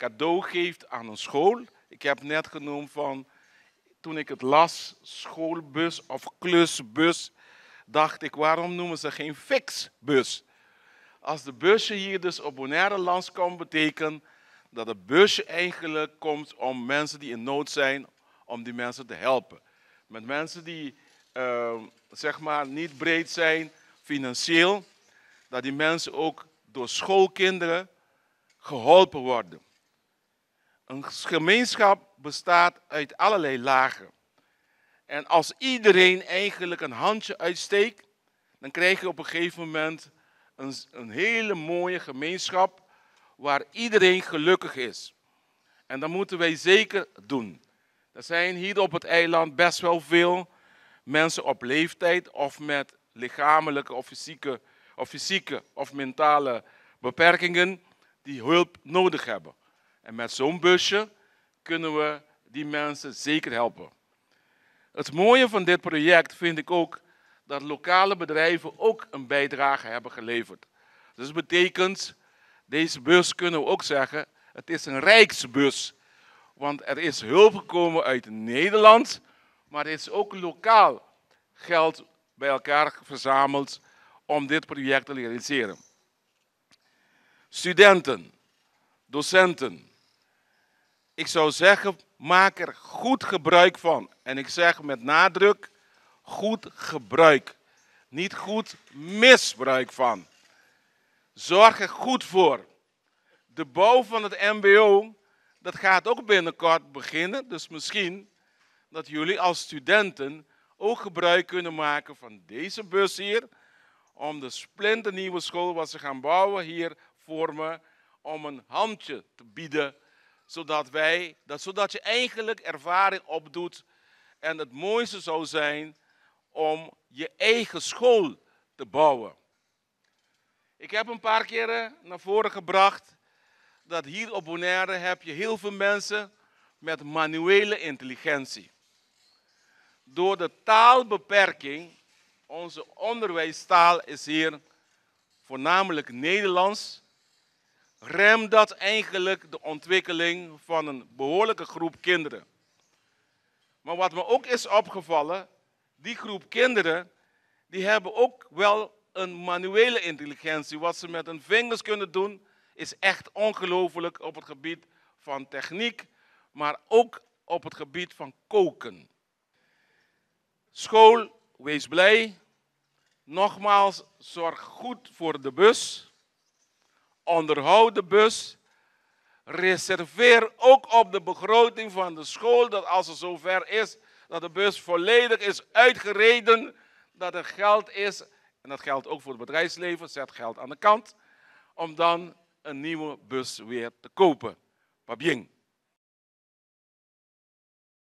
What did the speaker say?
cadeau geeft aan een school. Ik heb net genoemd van, toen ik het las, schoolbus of klusbus, dacht ik, waarom noemen ze geen fixbus? Als de busje hier dus op Bonaire langskomt, betekent dat het busje eigenlijk komt om mensen die in nood zijn, om die mensen te helpen. Met mensen die zeg maar niet breed zijn financieel, dat die mensen ook door schoolkinderen geholpen worden. Een gemeenschap bestaat uit allerlei lagen. En als iedereen eigenlijk een handje uitsteekt, dan krijg je op een gegeven moment een hele mooie gemeenschap waar iedereen gelukkig is. En dat moeten wij zeker doen. Er zijn hier op het eiland best wel veel mensen op leeftijd of met lichamelijke of fysieke of mentale beperkingen die hulp nodig hebben. En met zo'n busje kunnen we die mensen zeker helpen. Het mooie van dit project vind ik ook dat lokale bedrijven ook een bijdrage hebben geleverd. Dus dat betekent, deze bus kunnen we ook zeggen, het is een rijksbus. Want er is hulp gekomen uit Nederland, maar er is ook lokaal geld bij elkaar verzameld om dit project te realiseren. Studenten, docenten, ik zou zeggen, maak er goed gebruik van. En ik zeg met nadruk, goed gebruik. Niet goed misbruik van. Zorg er goed voor. De bouw van het mbo, dat gaat ook binnenkort beginnen. Dus misschien dat jullie als studenten ook gebruik kunnen maken van deze bus hier. Om de splinternieuwe school wat ze gaan bouwen hier voor me, om een handje te bieden. Zodat je eigenlijk ervaring opdoet. En het mooiste zou zijn om je eigen school te bouwen. Ik heb een paar keren naar voren gebracht dat hier op Bonaire heb je heel veel mensen met manuele intelligentie. Door de taalbeperking, onze onderwijstaal is hier voornamelijk Nederlands, remt dat eigenlijk de ontwikkeling van een behoorlijke groep kinderen. Maar wat me ook is opgevallen, die groep kinderen, die hebben ook wel een manuele intelligentie. Wat ze met hun vingers kunnen doen, is echt ongelooflijk op het gebied van techniek, maar ook op het gebied van koken. School, wees blij. Nogmaals, zorg goed voor de bus. Onderhoud de bus. Reserveer ook op de begroting van de school dat als het zover is dat de bus volledig is uitgereden, dat er geld is, en dat geldt ook voor het bedrijfsleven, zet geld aan de kant, om dan een nieuwe bus weer te kopen. Pas bien.